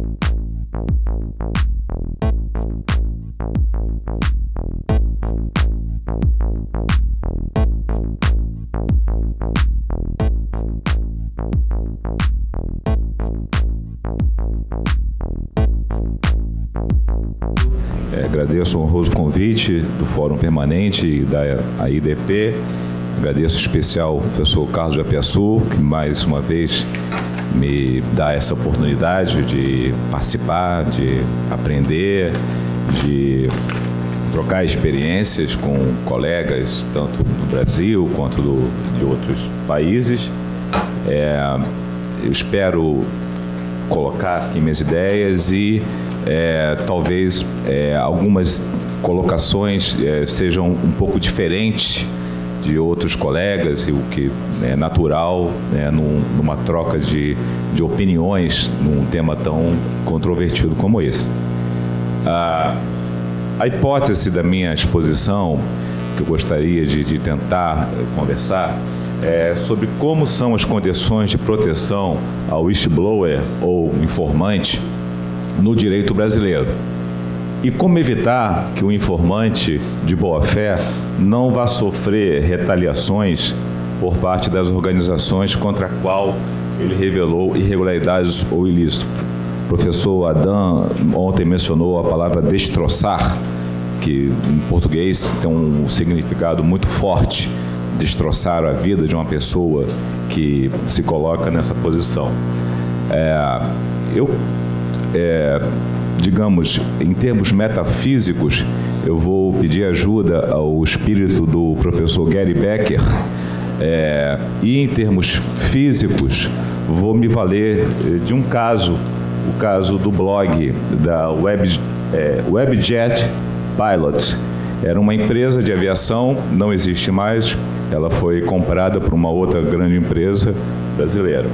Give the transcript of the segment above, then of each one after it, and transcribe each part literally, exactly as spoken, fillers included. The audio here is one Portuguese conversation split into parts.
É, agradeço o honroso convite do Fórum Permanente e da A I D P. Agradeço em especial ao professor Carlos Japiaçu, que mais uma vez me dá essa oportunidade de participar, de aprender, de trocar experiências com colegas, tanto do Brasil quanto do, de outros países. É, eu espero colocar aqui minhas ideias e É, talvez é, algumas colocações é, sejam um pouco diferentes de outros colegas, e o que é natural, né, num, numa troca de, de opiniões num tema tão controvertido como esse. A, a hipótese da minha exposição, que eu gostaria de, de tentar conversar, é sobre como são as condições de proteção ao whistleblower ou informante no direito brasileiro, e como evitar que o informante de boa-fé não vá sofrer retaliações por parte das organizações contra a qual ele revelou irregularidades ou ilícitos. O professor Adam ontem mencionou a palavra destroçar, que em português tem um significado muito forte, destroçar a vida de uma pessoa que se coloca nessa posição. É, eu É, digamos, em termos metafísicos, eu vou pedir ajuda ao espírito do professor Gary Becker, é, e em termos físicos, vou me valer de um caso, o caso do blog da Web, é, Webjet Pilots. Era uma empresa de aviação, não existe mais, ela foi comprada por uma outra grande empresa brasileira.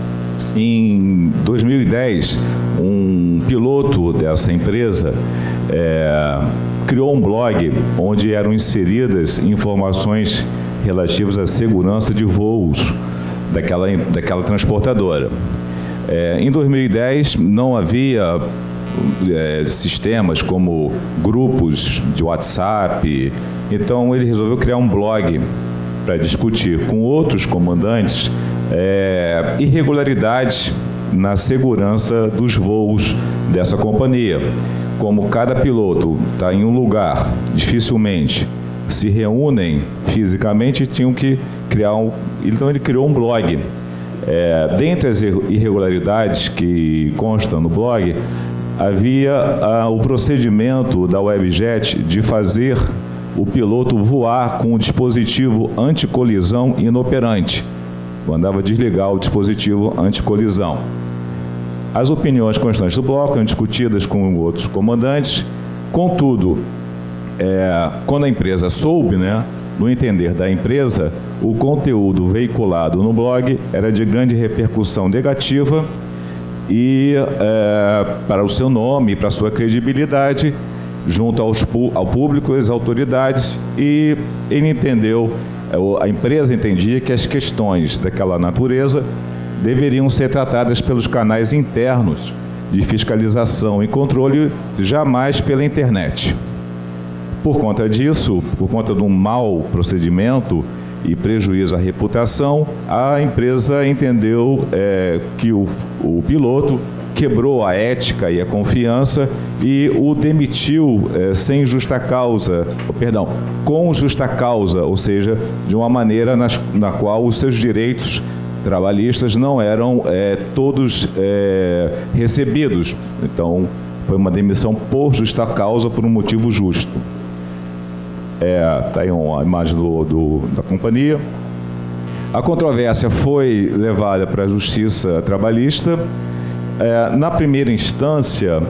Em dois mil e dez, um piloto dessa empresa é, criou um blog onde eram inseridas informações relativas à segurança de voos daquela, daquela transportadora. É, em dois mil e dez, não havia é, sistemas como grupos de WhatsApp, então ele resolveu criar um blog para discutir com outros comandantes É, irregularidades na segurança dos voos dessa companhia. Como cada piloto está em um lugar, dificilmente se reúnem fisicamente, tinham que criar um... Então ele criou um blog. É, dentre as irregularidades que constam no blog, havia ah, o procedimento da Webjet de fazer o piloto voar com um dispositivo anticolisão inoperante. Mandava desligar o dispositivo anticolisão. As opiniões constantes do bloco eram discutidas com outros comandantes. Contudo, é, quando a empresa soube, né, no entender da empresa, o conteúdo veiculado no blog era de grande repercussão negativa e é, para o seu nome e para a sua credibilidade junto aos, ao público e às autoridades, e ele entendeu, a empresa entendia que as questões daquela natureza deveriam ser tratadas pelos canais internos de fiscalização e controle, jamais pela internet. Por conta disso, por conta de um mau procedimento e prejuízo à reputação, a empresa entendeu é, que o, o piloto quebrou a ética e a confiança e o demitiu é, sem justa causa, perdão, com justa causa, ou seja, de uma maneira nas, na qual os seus direitos trabalhistas não eram é, todos é, recebidos. Então, foi uma demissão por justa causa, por um motivo justo. Está é, aí uma imagem do, do, da companhia. A controvérsia foi levada para a Justiça Trabalhista. É, na primeira instância,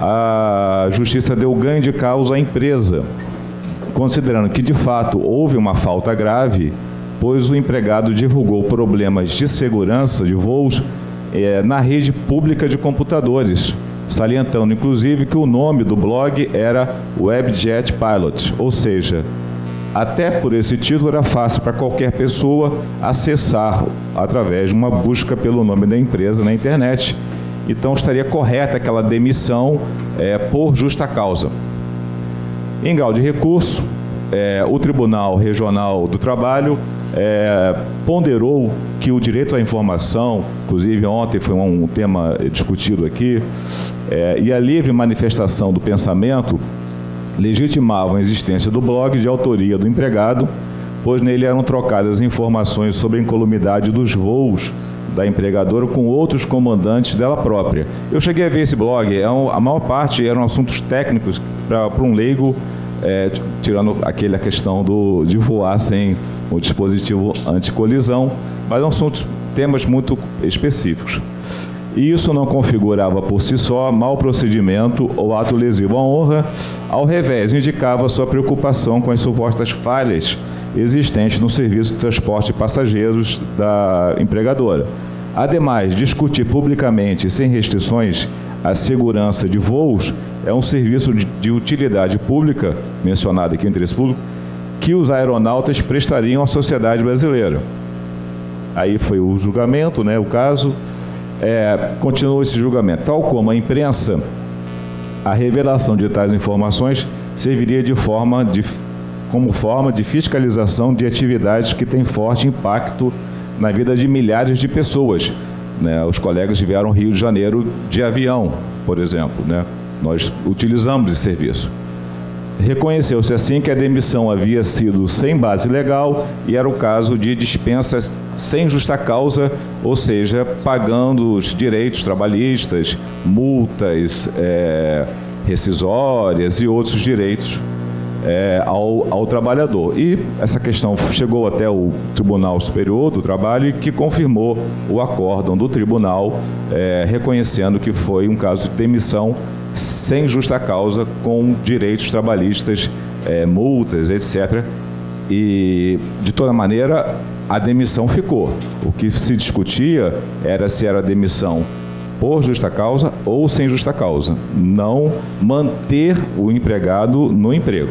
a Justiça deu ganho de causa à empresa, considerando que, de fato, houve uma falta grave, pois o empregado divulgou problemas de segurança de voos é, na rede pública de computadores, salientando, inclusive, que o nome do blog era Webjet Pilot, ou seja, até por esse título era fácil para qualquer pessoa acessar através de uma busca pelo nome da empresa na internet então estaria correta aquela demissão é, por justa causa. Em grau de recurso, é, o Tribunal Regional do Trabalho é, ponderou que o direito à informação, inclusive ontem foi um, um tema discutido aqui, é, e a livre manifestação do pensamento legitimavam a existência do blog de autoria do empregado, pois nele eram trocadas informações sobre a incolumidade dos voos da empregadora com outros comandantes dela própria. Eu cheguei a ver esse blog, é um, a maior parte eram assuntos técnicos para um leigo, é, tirando aquela questão do, de voar sem o dispositivo anticolisão, mas são assuntos, temas muito específicos. E isso não configurava por si só mau procedimento ou ato lesivo à honra, ao revés, indicava sua preocupação com as supostas falhas existentes no serviço de transporte de passageiros da empregadora. Ademais, discutir publicamente, sem restrições, a segurança de voos é um serviço de, de utilidade pública, mencionado aqui o interesse público, que os aeronautas prestariam à sociedade brasileira. Aí foi o julgamento, né, o caso. É, continuou esse julgamento. Tal como a imprensa, a revelação de tais informações serviria de forma de, como forma de fiscalização de atividades que têm forte impacto na vida de milhares de pessoas. Né? Os colegas vieram ao Rio de Janeiro de avião, por exemplo. Né? Nós utilizamos esse serviço. Reconheceu-se assim que a demissão havia sido sem base legal e era o caso de dispensas sem justa causa, ou seja, pagando os direitos trabalhistas, multas é, rescisórias e outros direitos é, ao, ao trabalhador. E essa questão chegou até o Tribunal Superior do Trabalho, que confirmou o acórdão do tribunal, é, reconhecendo que foi um caso de demissão sem justa causa, com direitos trabalhistas, é, multas, etcétera. E, de toda maneira, a demissão ficou. O que se discutia era se era demissão por justa causa ou sem justa causa, não manter o empregado no emprego.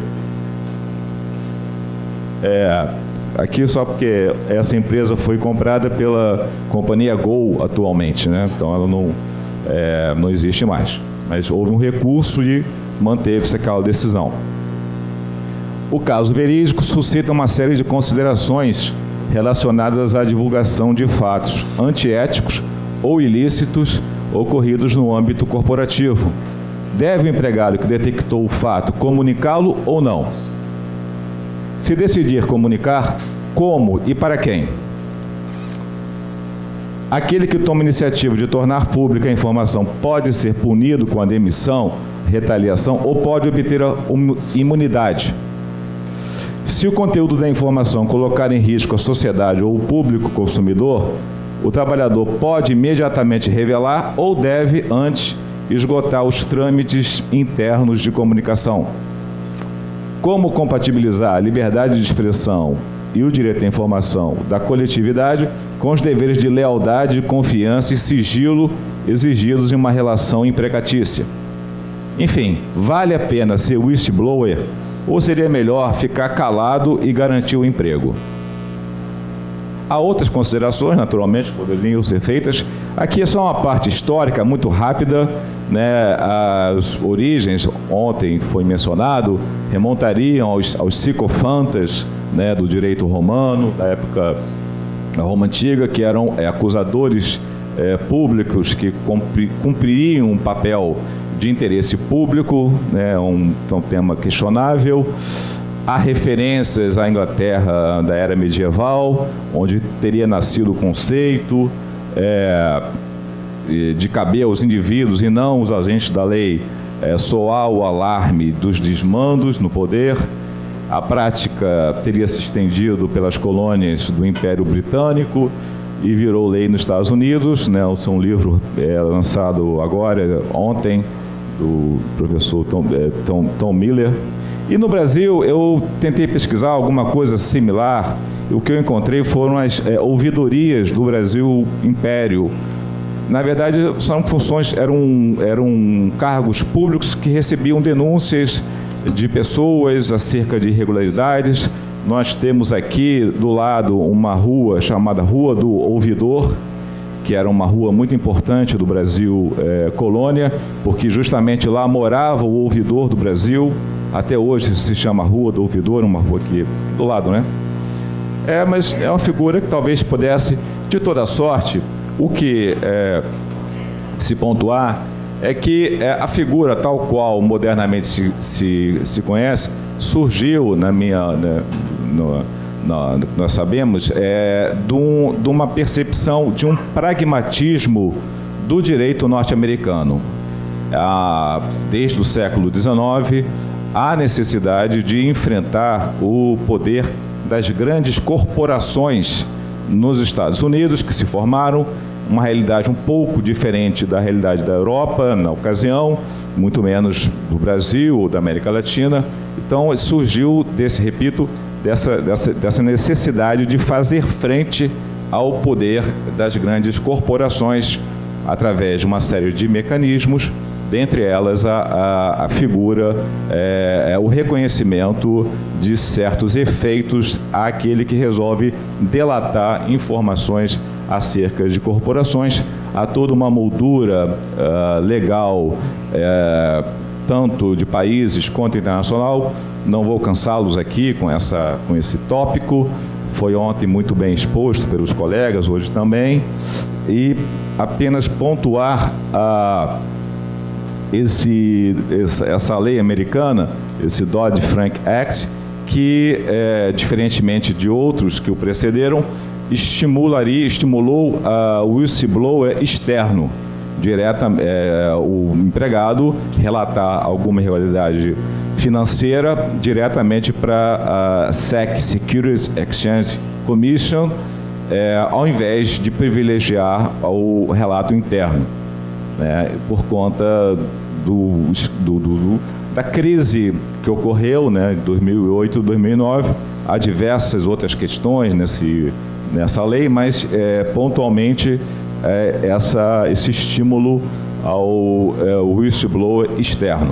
É, aqui só porque essa empresa foi comprada pela companhia Gol atualmente, né? Então ela não, é, não existe mais. Mas houve um recurso e manteve-se aquela decisão. O caso verídico suscita uma série de considerações relacionadas à divulgação de fatos antiéticos ou ilícitos ocorridos no âmbito corporativo. Deve o empregado que detectou o fato comunicá-lo ou não? Se decidir comunicar, como e para quem? Aquele que toma iniciativa de tornar pública a informação pode ser punido com a demissão, retaliação ou pode obter a imunidade. Se o conteúdo da informação colocar em risco a sociedade ou o público consumidor, o trabalhador pode imediatamente revelar ou deve antes esgotar os trâmites internos de comunicação. Como compatibilizar a liberdade de expressão e o direito à informação da coletividade com os deveres de lealdade, confiança e sigilo exigidos em uma relação empregatícia? Enfim, vale a pena ser whistleblower ou seria melhor ficar calado e garantir o emprego? Há outras considerações, naturalmente, que poderiam ser feitas. Aqui é só uma parte histórica muito rápida, né? As origens, ontem foi mencionado, remontariam aos, aos sicofantas, né, do direito romano, da época da Roma Antiga, que eram é, acusadores é, públicos que cumpri, cumpririam um papel de interesse público, né, um, um tema questionável. Há referências à Inglaterra da era medieval, onde teria nascido o conceito é, de caber aos indivíduos e não os agentes da lei é, soar o alarme dos desmandos no poder. A prática teria se estendido pelas colônias do Império Britânico e virou lei nos Estados Unidos, né? É um livro é, lançado agora, ontem, do professor Tom, é, Tom, Tom Miller. E no Brasil, eu tentei pesquisar alguma coisa similar, e o que eu encontrei foram as é, ouvidorias do Brasil Império. Na verdade, são funções, eram, eram cargos públicos que recebiam denúncias de pessoas acerca de irregularidades. Nós temos aqui do lado uma rua chamada Rua do Ouvidor, que era uma rua muito importante do Brasil é, colônia, porque justamente lá morava o ouvidor do Brasil. Até hoje se chama Rua do Ouvidor, uma rua aqui do lado, né? É, mas é uma figura que talvez pudesse, de toda sorte, o que é, se pontuar é que é, a figura tal qual modernamente se, se, se conhece, surgiu na minha... Né, no, no, nós sabemos, é, de, um, de uma percepção, de um pragmatismo do direito norte-americano. Ah, desde o século dezenove, há necessidade de enfrentar o poder das grandes corporações nos Estados Unidos, que se formaram, uma realidade um pouco diferente da realidade da Europa, na ocasião, muito menos do Brasil ou da América Latina. Então, surgiu desse, repito, dessa, dessa, dessa necessidade de fazer frente ao poder das grandes corporações através de uma série de mecanismos, dentre elas a, a, a figura, é, é o reconhecimento de certos efeitos àquele que resolve delatar informações acerca de corporações. Há toda uma moldura uh, legal, é, tanto de países quanto internacional. Não vou cansá-los aqui com, essa, com esse tópico. Foi ontem muito bem exposto pelos colegas, hoje também. E apenas pontuar a... Esse, essa lei americana, esse Dodd-Frank Act, que, é, diferentemente de outros que o precederam, estimularia, estimulou uh, o whistleblower externo, direta, é, o empregado relatar alguma irregularidade financeira diretamente para a S E C, Securities Exchange Commission, é, ao invés de privilegiar o relato interno. Né, por conta do, do, do, da crise que ocorreu, né, em dois mil e oito, dois mil e nove. Há diversas outras questões nesse, nessa lei, mas é, pontualmente é, essa, esse estímulo ao é, whistleblower externo.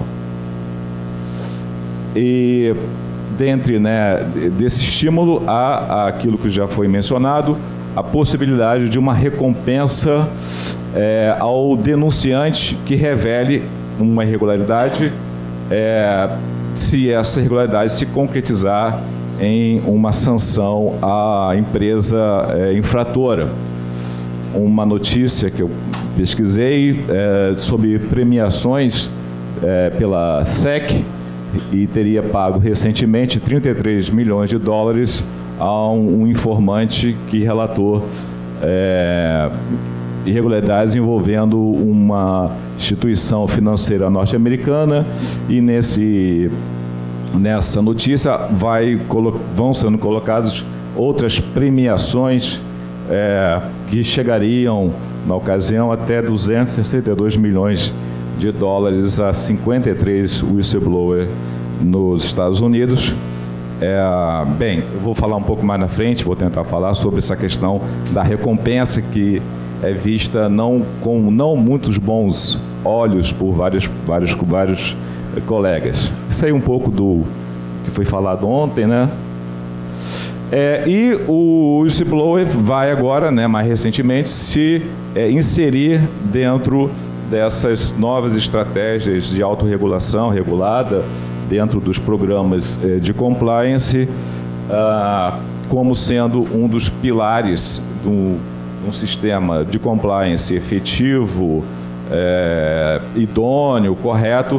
E dentre, né, desse estímulo há aquilo que já foi mencionado, a possibilidade de uma recompensa é, ao denunciante que revele uma irregularidade, é, se essa irregularidade se concretizar em uma sanção à empresa é, infratora. Uma notícia que eu pesquisei é, sobre premiações é, pela S E C, e teria pago recentemente trinta e três milhões de dólares a um, um informante que relatou é, irregularidades envolvendo uma instituição financeira norte-americana, e nesse, nessa notícia vai, vão sendo colocadas outras premiações é, que chegariam, na ocasião, até duzentos e sessenta e dois milhões de dólares a cinquenta e três whistleblowers nos Estados Unidos. É, bem, eu vou falar um pouco mais na frente, vou tentar falar sobre essa questão da recompensa, que é vista não com não muitos bons olhos por vários, vários, vários colegas. Isso aí um pouco do que foi falado ontem, né? É, e o whistleblower vai agora, né, mais recentemente, se é, inserir dentro dessas novas estratégias de autorregulação regulada, dentro dos programas é, de compliance, ah, como sendo um dos pilares de um, um sistema de compliance efetivo, é, idôneo, correto,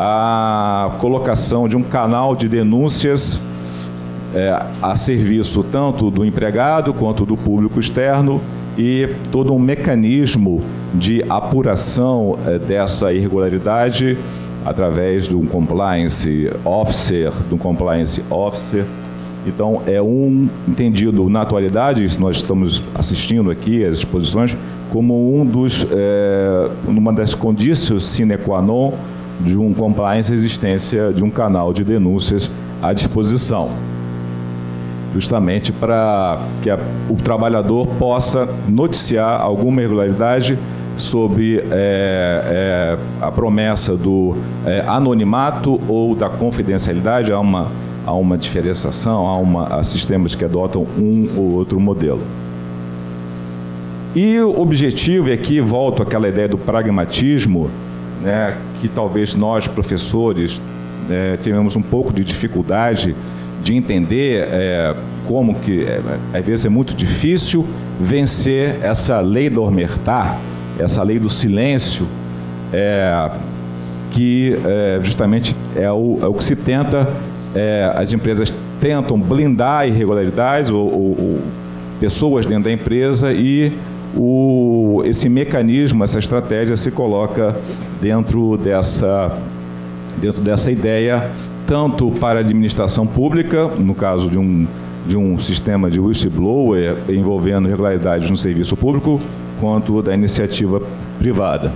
a colocação de um canal de denúncias é, a serviço tanto do empregado quanto do público externo, e todo um mecanismo de apuração é, dessa irregularidade através de um compliance officer, de um compliance officer. Então, é um entendido na atualidade, isso nós estamos assistindo aqui, as exposições, como um dos, é, uma das condições sine qua non de um compliance, existência de um canal de denúncias à disposição, justamente para que a, o trabalhador possa noticiar alguma irregularidade sobre é, é, a promessa do é, anonimato ou da confidencialidade. Há uma, há uma diferenciação, há, uma, há sistemas que adotam um ou outro modelo. E o objetivo, e aqui volto àquela ideia do pragmatismo, né, que talvez nós, professores, é, tivemos um pouco de dificuldade de entender é, como que, é, às vezes, é muito difícil vencer essa lei do omertá, essa lei do silêncio, é, que é, justamente é o, é o que se tenta, é, as empresas tentam blindar irregularidades ou, ou, ou pessoas dentro da empresa e o, esse mecanismo, essa estratégia se coloca dentro dessa, dentro dessa ideia, tanto para a administração pública, no caso de um, de um sistema de whistleblower envolvendo irregularidades no serviço público, quanto da iniciativa privada.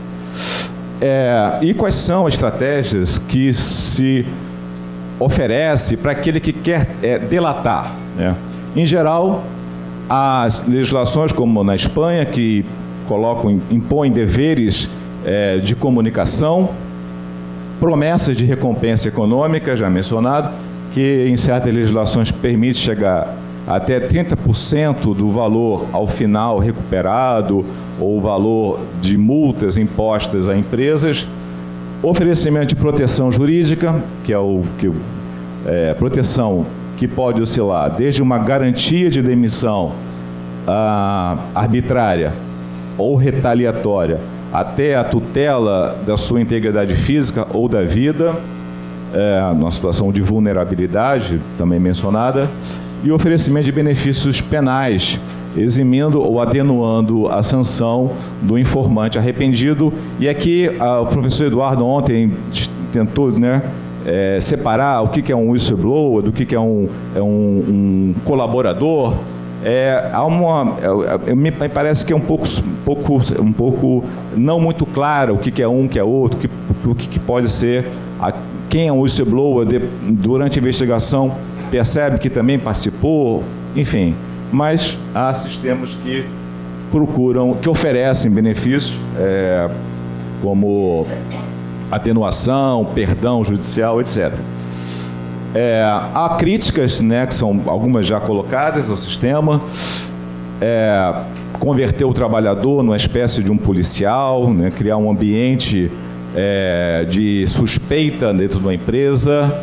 É, e quais são as estratégias que se oferece para aquele que quer é, delatar, né? Em geral, as legislações, como na Espanha, que colocam, impõem deveres é, de comunicação, promessas de recompensa econômica, já mencionado, que em certas legislações permite chegar até trinta por cento do valor ao final recuperado, ou o valor de multas impostas a empresas, oferecimento de proteção jurídica, que é o que é, proteção que pode oscilar desde uma garantia de demissão ah, arbitrária ou retaliatória até a tutela da sua integridade física ou da vida, é, numa situação de vulnerabilidade, também mencionada, e oferecimento de benefícios penais, eximindo ou atenuando a sanção do informante arrependido. E aqui ah, o professor Eduardo ontem tentou, né, é, separar o que, que é um whistleblower, do que, que é um, é um, um colaborador. É, há uma, é, me parece que é um pouco, um pouco, um pouco não muito claro o que, que é um, o que é outro, que, o que, que pode ser, a, quem é um whistleblower de, durante a investigação percebe que também participou, enfim. Mas há sistemas que procuram, que oferecem benefícios, é, como atenuação, perdão judicial, etcétera. É, há críticas, né, que são algumas já colocadas ao sistema, é, converter o trabalhador numa espécie de um policial, né, criar um ambiente é, de suspeita dentro de uma empresa,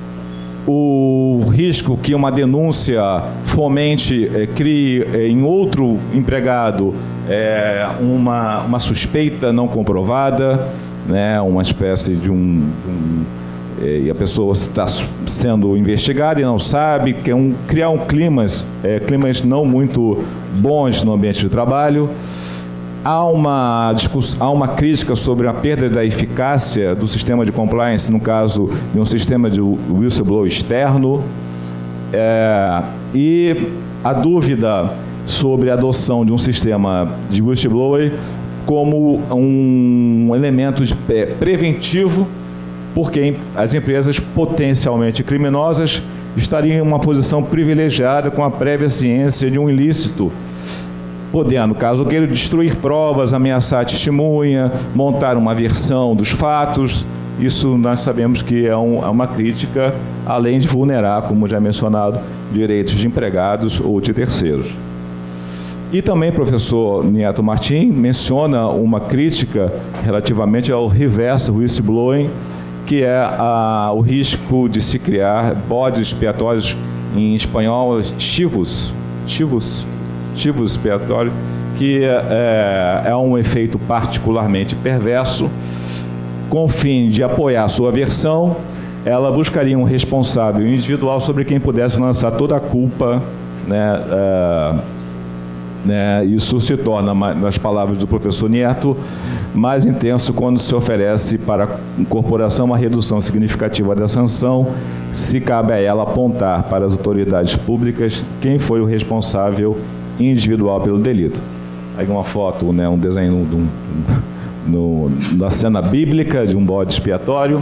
o risco que uma denúncia fomente, é, crie é, em outro empregado é, uma, uma suspeita não comprovada, né, uma espécie de um... De um é, e a pessoa está sendo investigada e não sabe, que é um, criar um climas, é, climas não muito bons no ambiente de trabalho. Há uma, há uma crítica sobre a perda da eficácia do sistema de compliance, no caso de um sistema de whistleblower externo, é, e a dúvida sobre a adoção de um sistema de whistleblower como um elemento de, é, preventivo, porque as empresas potencialmente criminosas estariam em uma posição privilegiada com a prévia ciência de um ilícito, podendo, caso queira, destruir provas, ameaçar a testemunha, montar uma versão dos fatos. Isso nós sabemos que é, um, é uma crítica, além de vulnerar, como já mencionado, direitos de empregados ou de terceiros. E também o professor Nieto Martim menciona uma crítica relativamente ao reverse whistleblowing, que é a, o risco de se criar bodes expiatórios, em espanhol, chivos, chivos, chivos expiatório, que é, é um efeito particularmente perverso. Com o fim de apoiar sua versão, ela buscaria um responsável individual sobre quem pudesse lançar toda a culpa, né, é, né, isso se torna, nas palavras do professor Nieto, mais intenso quando se oferece para a corporação uma redução significativa da sanção, se cabe a ela apontar para as autoridades públicas quem foi o responsável individual pelo delito. Aí uma foto, né, um desenho de um, no, da cena bíblica de um bode expiatório.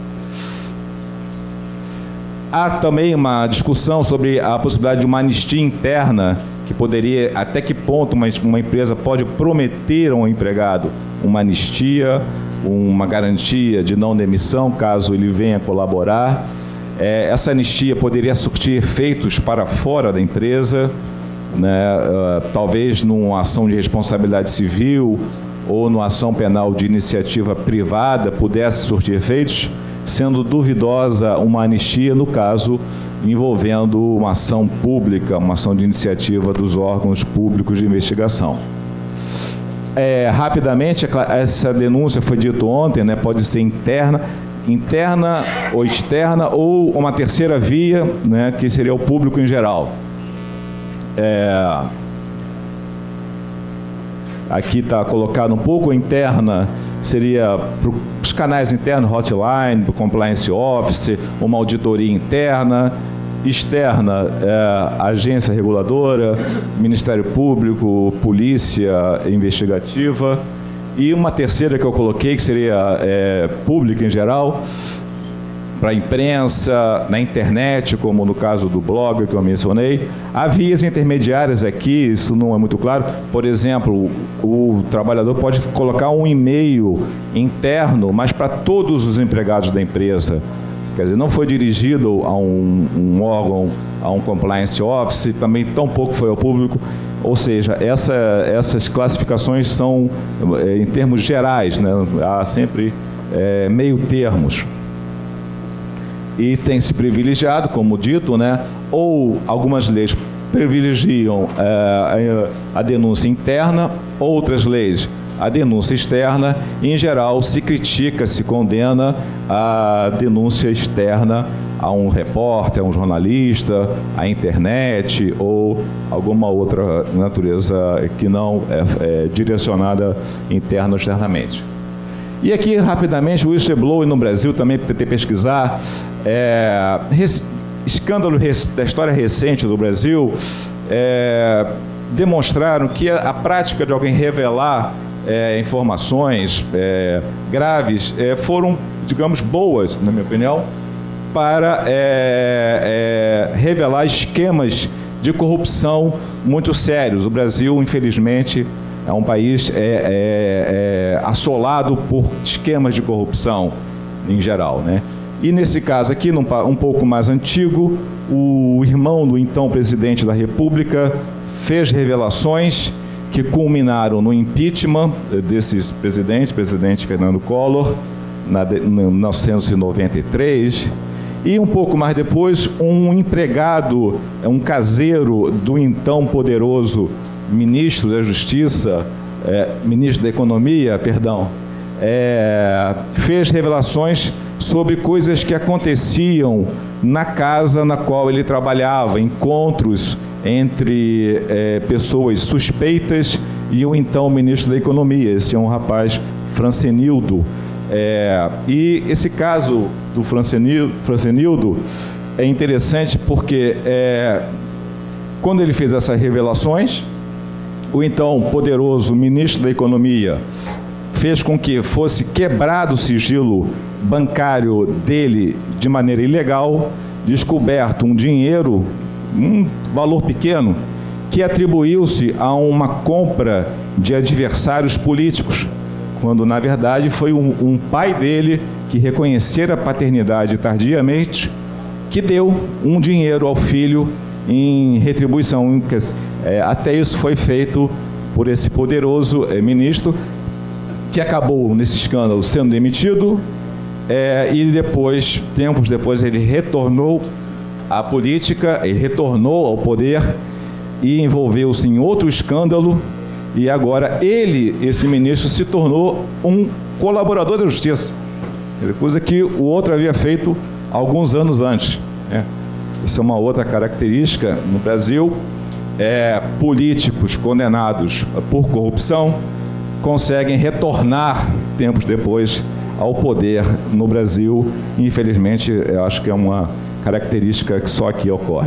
Há também uma discussão sobre a possibilidade de uma anistia interna, que poderia, até que ponto uma, uma empresa pode prometer ao empregado uma anistia, uma garantia de não demissão, caso ele venha colaborar. É, essa anistia poderia surtir efeitos para fora da empresa, né, uh, talvez numa ação de responsabilidade civil ou numa ação penal de iniciativa privada pudesse surtir efeitos, sendo duvidosa uma anistia no caso envolvendo uma ação pública, uma ação de iniciativa dos órgãos públicos de investigação. É, rapidamente, essa denúncia foi dito ontem, né, pode ser interna, interna ou externa, ou uma terceira via, né, que seria o público em geral. É, aqui está colocado um pouco, interna seria para os canais internos, hotline, para o compliance office, uma auditoria interna, externa, é, agência reguladora, Ministério Público, polícia investigativa, e uma terceira que eu coloquei, que seria é, pública em geral, para a imprensa, na internet, como no caso do blog que eu mencionei. Há vias intermediárias aqui, isso não é muito claro. Por exemplo, o trabalhador pode colocar um e-mail interno, mas para todos os empregados da empresa. Quer dizer, não foi dirigido a um, um órgão, a um compliance office, também tão pouco foi ao público. Ou seja, essa, essas classificações são é, em termos gerais, né? Há sempre é, meio termos. E tem se privilegiado, como dito, né? Ou algumas leis privilegiam é, a denúncia interna, outras leis a denúncia externa, e, em geral, se critica, se condena a denúncia externa a um repórter, a um jornalista, à internet ou alguma outra natureza que não é, é direcionada interna ou externamente. E aqui, rapidamente, o whistleblower no Brasil, também para tentar pesquisar, é, res, escândalo res, da história recente do Brasil, é, demonstraram que a, a prática de alguém revelar É, informações é, graves é, foram, digamos, boas, na minha opinião, para é, é, revelar esquemas de corrupção muito sérios. O Brasil, infelizmente, é um país é, é, é, assolado por esquemas de corrupção em geral, né? E nesse caso aqui, num, um pouco mais antigo, o irmão do então presidente da República fez revelações que culminaram no impeachment desse presidente, presidente Fernando Collor, na, em mil novecentos e noventa e três, e um pouco mais depois, um empregado, um caseiro do então poderoso ministro da Justiça, é, ministro da Economia, perdão, é, fez revelações sobre coisas que aconteciam na casa na qual ele trabalhava, encontros entre é, pessoas suspeitas e o então ministro da Economia. Esse é um rapaz, Francenildo. É, e esse caso do Francenildo, Francenildo é interessante porque é, quando ele fez essas revelações, o então poderoso ministro da Economia fez com que fosse quebrado o sigilo bancário dele de maneira ilegal, descoberto um dinheiro, um valor pequeno, que atribuiu-se a uma compra de adversários políticos, quando, na verdade, foi um, um pai dele que reconhecera a paternidade tardiamente, que deu um dinheiro ao filho em retribuição. É, até isso foi feito por esse poderoso é, ministro, que acabou, nesse escândalo, sendo demitido, é, e depois, tempos depois, ele retornou à política, ele retornou ao poder e envolveu-se em outro escândalo, e agora ele, esse ministro, se tornou um colaborador da justiça, coisa que o outro havia feito alguns anos antes, né? Isso é uma outra característica no Brasil. É, políticos condenados por corrupção conseguem retornar tempos depois ao poder no Brasil. Infelizmente, eu acho que é uma característica que só aqui ocorre.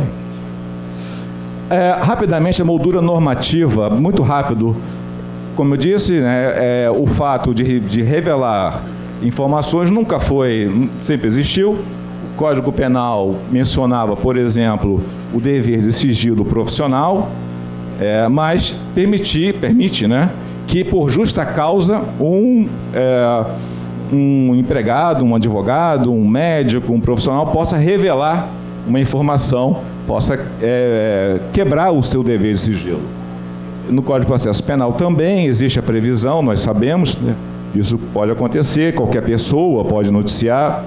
É, rapidamente, a moldura normativa, muito rápido. Como eu disse, né, é, o fato de, de revelar informações nunca foi, sempre existiu. O Código Penal mencionava, por exemplo, o dever de sigilo profissional, é, mas permitir, permite, né, que por justa causa um, é, um empregado, um advogado, um médico, um profissional possa revelar uma informação possa é, quebrar o seu dever de sigilo. No Código de Processo Penal também existe a previsão, nós sabemos, né? Isso pode acontecer, qualquer pessoa pode noticiar.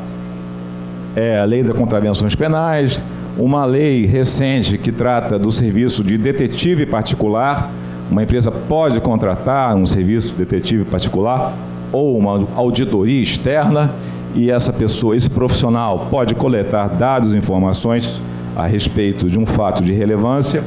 É a Lei das Contravenções Penais, uma lei recente que trata do serviço de detetive particular. Uma empresa pode contratar um serviço de detetive particular ou uma auditoria externa, e essa pessoa, esse profissional, pode coletar dados e informações a respeito de um fato de relevância.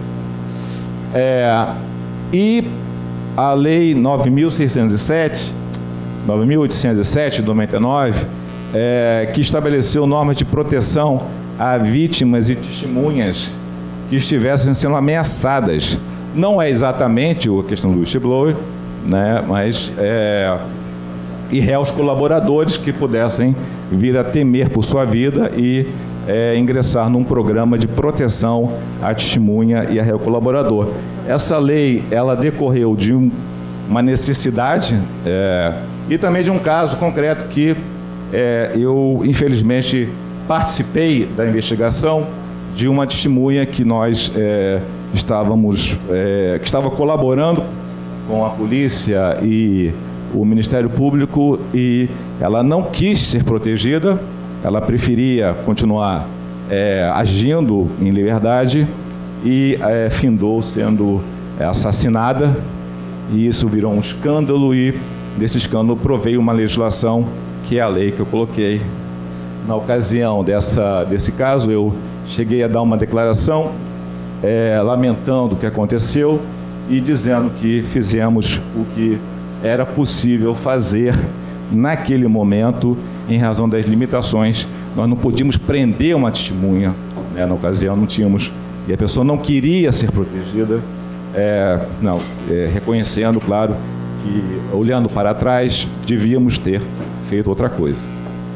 É, e a Lei nove mil seiscentos e sete, nove mil oitocentos e sete, de noventa e nove, é, que estabeleceu normas de proteção a vítimas e testemunhas que estivessem sendo ameaçadas. Não é exatamente a questão do whistleblower, né, mas é, e réus colaboradores que pudessem vir a temer por sua vida e é, ingressar num programa de proteção à testemunha e a réu colaborador. Essa lei, ela decorreu de um, uma necessidade é, e também de um caso concreto que é, eu, infelizmente, participei da investigação de uma testemunha que nós é, estávamos, é, que estava colaborando com a polícia e o Ministério Público, e ela não quis ser protegida, ela preferia continuar é, agindo em liberdade e é, findou sendo assassinada, e isso virou um escândalo, e desse escândalo proveio uma legislação que é a lei que eu coloquei. Na ocasião dessa, desse caso, eu cheguei a dar uma declaração é, lamentando o que aconteceu e dizendo que fizemos o que era possível fazer naquele momento em razão das limitações. Nós não podíamos prender uma testemunha, né, na ocasião não tínhamos, e a pessoa não queria ser protegida, é, não, é, reconhecendo, claro, que olhando para trás devíamos ter feito outra coisa.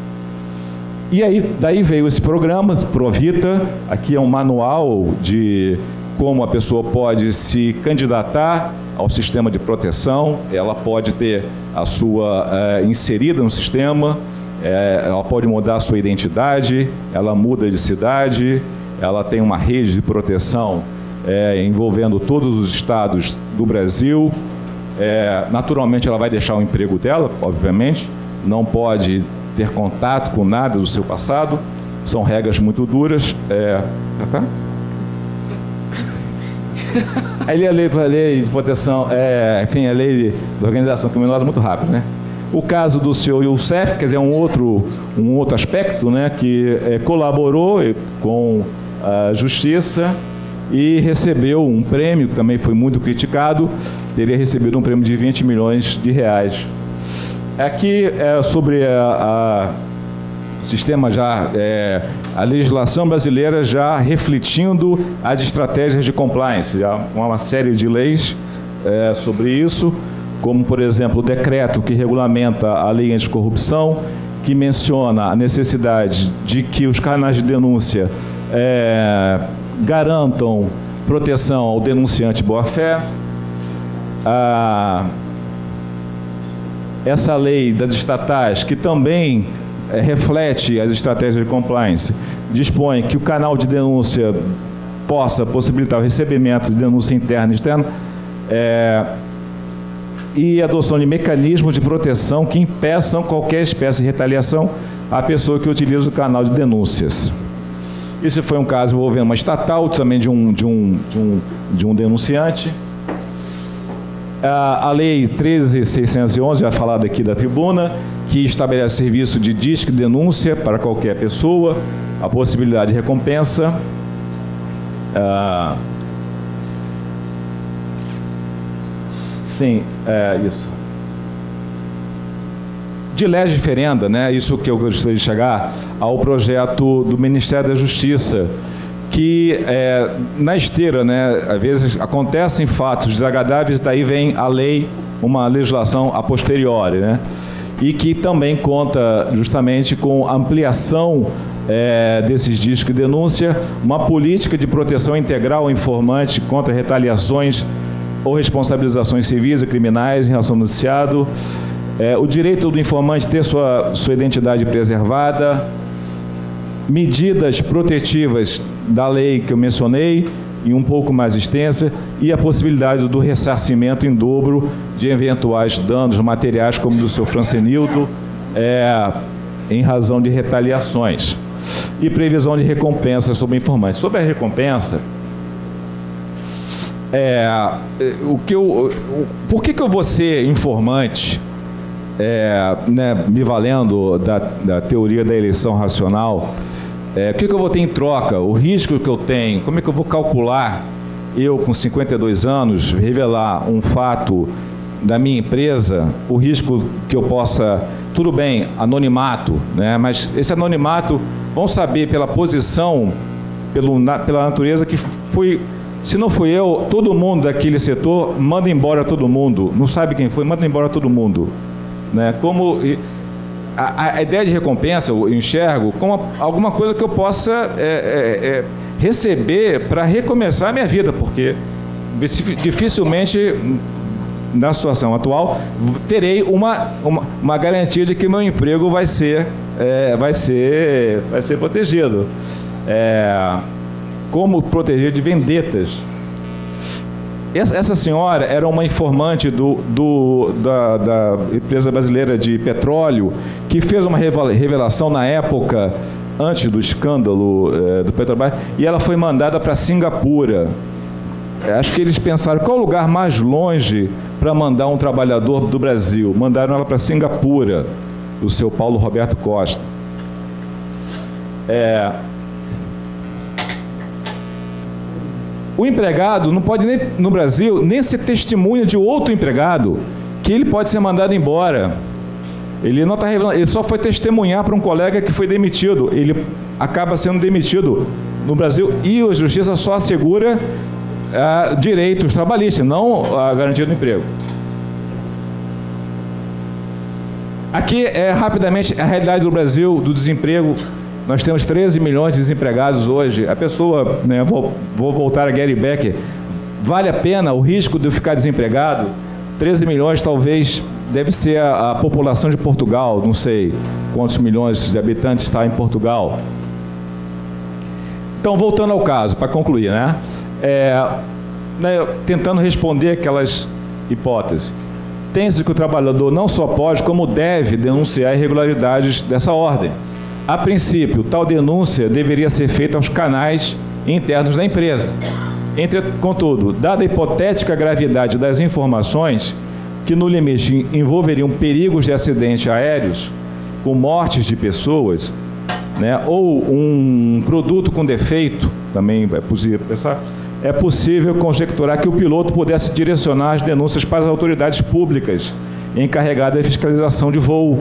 E aí, daí veio esse programa, Provita. Aqui é um manual de como a pessoa pode se candidatar ao sistema de proteção. Ela pode ter a sua é, inserida no sistema, é, ela pode mudar a sua identidade, ela muda de cidade, ela tem uma rede de proteção é, envolvendo todos os estados do Brasil. É, naturalmente, ela vai deixar o emprego dela, obviamente, não pode ter contato com nada do seu passado, são regras muito duras. É, já tá? Aí a lei, a lei de proteção, é, enfim, a lei de organização criminosa muito rápido, né? O caso do senhor Youssef, quer dizer, um outro, um outro aspecto, né, que é, colaborou com a justiça e recebeu um prêmio, que também foi muito criticado, teria recebido um prêmio de vinte milhões de reais. Aqui é sobre a, a, o sistema já, é, a legislação brasileira já refletindo as estratégias de compliance, já uma série de leis é, sobre isso, como, por exemplo, o decreto que regulamenta a lei anticorrupção, que menciona a necessidade de que os canais de denúncia é, garantam proteção ao denunciante boa-fé. A Essa lei das estatais, que também é, reflete as estratégias de compliance, dispõe que o canal de denúncia possa possibilitar o recebimento de denúncia interna e externa é, e a adoção de mecanismos de proteção que impeçam qualquer espécie de retaliação à pessoa que utiliza o canal de denúncias. Esse foi um caso envolvendo uma estatal, também de um, de um, de um, de um denunciante. A Lei treze mil seiscentos e onze, já falado aqui da tribuna, que estabelece serviço de disque denúncia para qualquer pessoa, a possibilidade de recompensa. Ah, sim, é isso. De lege diferenda, né, isso que eu gostaria de chegar ao projeto do Ministério da Justiça, que é, na esteira, né, às vezes acontecem fatos desagradáveis, daí vem a lei, uma legislação a posteriori, né, e que também conta justamente com ampliação é, desses discos de denúncia, uma política de proteção integral ao informante contra retaliações ou responsabilizações civis e criminais em relação ao noticiado, é, o direito do informante ter sua, sua identidade preservada, medidas protetivas da lei que eu mencionei, e um pouco mais extensa, e a possibilidade do ressarcimento em dobro de eventuais danos materiais, como do seu Francenildo, é, em razão de retaliações. E previsão de recompensa sobre informantes. Sobre a recompensa, é, o que eu, por que, que eu vou ser informante, é, né, me valendo da, da teoria da eleição racional? É, o que, que eu vou ter em troca? O risco que eu tenho? Como é que eu vou calcular, eu com cinquenta e dois anos, revelar um fato da minha empresa, o risco que eu possa... Tudo bem, anonimato, né? Mas esse anonimato, vão saber pela posição, pelo, na, pela natureza, que foi... Se não fui eu, todo mundo daquele setor, manda embora todo mundo. Não sabe quem foi, manda embora todo mundo. Né? Como... A, a ideia de recompensa, eu enxergo como alguma coisa que eu possa é, é, é, receber para recomeçar a minha vida, porque dificilmente, na situação atual, terei uma, uma, uma garantia de que meu emprego vai ser, é, vai ser, vai ser protegido. É, como proteger de vendetas. Essa senhora era uma informante do, do, da, da empresa brasileira de petróleo, que fez uma revelação na época, antes do escândalo é, do Petrobras, e ela foi mandada para Singapura. Acho que eles pensaram, qual o lugar mais longe para mandar um trabalhador do Brasil? Mandaram ela para Singapura, do seu Paulo Roberto Costa. É... O empregado não pode, nem, no Brasil, nem ser testemunha de outro empregado, que ele pode ser mandado embora. Ele não está revelando, ele só foi testemunhar para um colega que foi demitido. Ele acaba sendo demitido no Brasil e a justiça só assegura ah, direitos trabalhistas, não a garantia do emprego. Aqui é rapidamente a realidade do Brasil, do desemprego. Nós temos treze milhões de desempregados hoje. A pessoa, né, vou, vou voltar a Gary Becker, vale a pena o risco de eu ficar desempregado? treze milhões talvez deve ser a, a população de Portugal, não sei quantos milhões de habitantes está em Portugal. Então, voltando ao caso, para concluir, né, é, né, tentando responder aquelas hipóteses. Tem-se que o trabalhador não só pode, como deve denunciar irregularidades dessa ordem. A princípio, tal denúncia deveria ser feita aos canais internos da empresa. Entre, contudo, dada a hipotética gravidade das informações, que no limite envolveriam perigos de acidentes aéreos, com mortes de pessoas, né, ou um produto com defeito, também é possível pensar, é possível conjecturar que o piloto pudesse direcionar as denúncias para as autoridades públicas encarregadas da fiscalização de voo.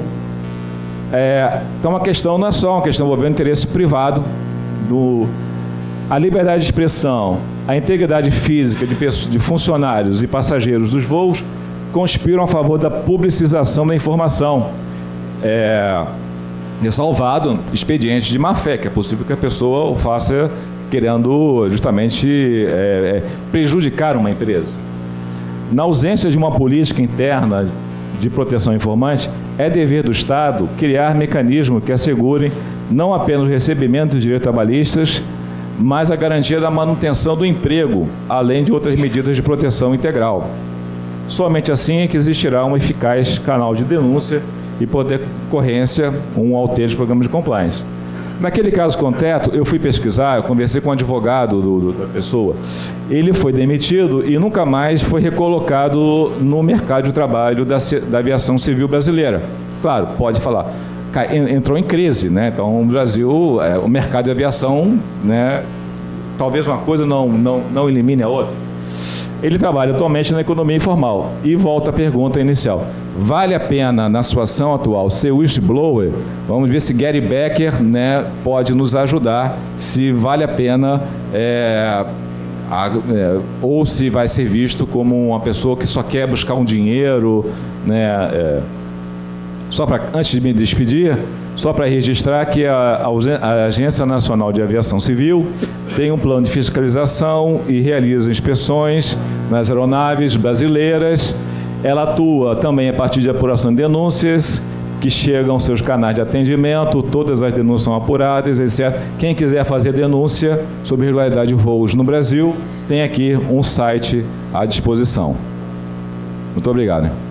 É, então, a questão não é só uma questão envolvendo interesse privado, do, a liberdade de expressão, a integridade física de, pessoas, de funcionários e passageiros dos voos conspiram a favor da publicização da informação, é, ressalvado expedientes de má-fé, que é possível que a pessoa o faça querendo justamente é, é, prejudicar uma empresa. Na ausência de uma política interna de proteção informante, é dever do Estado criar mecanismos que assegurem não apenas o recebimento de direitos trabalhistas, mas a garantia da manutenção do emprego, além de outras medidas de proteção integral. Somente assim é que existirá um eficaz canal de denúncia e, por decorrência, um altejo de programas de compliance. Naquele caso concreto, eu fui pesquisar, eu conversei com um advogado do, do, da pessoa. Ele foi demitido e nunca mais foi recolocado no mercado de trabalho da, da aviação civil brasileira. Claro, pode falar, entrou em crise, né? Então, o Brasil, é, o mercado de aviação, né, talvez uma coisa não, não, não elimine a outra. Ele trabalha atualmente na economia informal. E volta à pergunta inicial. Vale a pena, na situação atual, ser whistleblower? Vamos ver se Gary Becker, né, pode nos ajudar, se vale a pena, é, a, é, ou se vai ser visto como uma pessoa que só quer buscar um dinheiro, né, é, só para, antes de me despedir, só para registrar que a, a Agência Nacional de Aviação Civil tem um plano de fiscalização e realiza inspeções nas aeronaves brasileiras. Ela atua também a partir de apuração de denúncias que chegam aos seus canais de atendimento, todas as denúncias são apuradas, etcétera. Quem quiser fazer denúncia sobre irregularidade de voos no Brasil, tem aqui um site à disposição. Muito obrigado.